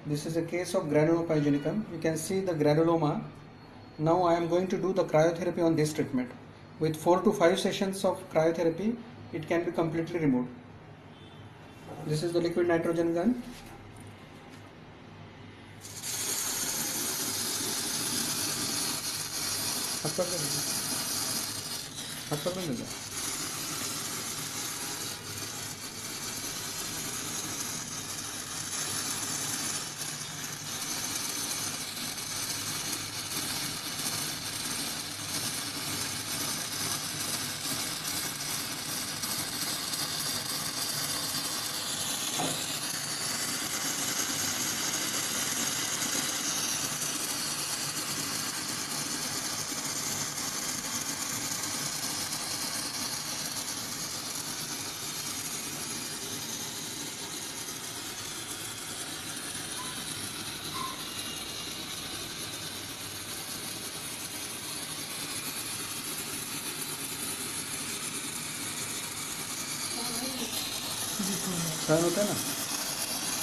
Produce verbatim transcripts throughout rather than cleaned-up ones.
This is a case of granuloma pyogenicum. You can see the granuloma. Now I am going to do the cryotherapy on this treatment. With four to five sessions of cryotherapy, it can be completely removed. This is the liquid nitrogen gun. हाथ पकड़ लीजिए, हाथ पकड़ लीजिए। सहन होता है ना।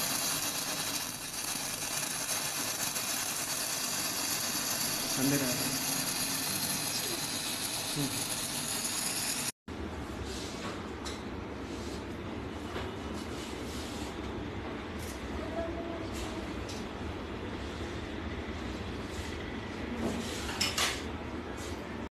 अंदर आ रहा है।